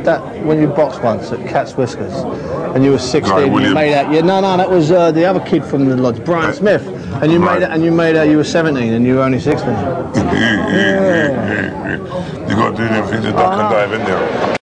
that when you boxed once at Cat's Whiskers, and you were 16? Right, you made out. Yeah, no, that was the other kid from the lodge, Brian Smith, and you made it. And you made out you were 17, and you were only 16. You got to do them things to duck and dive in there.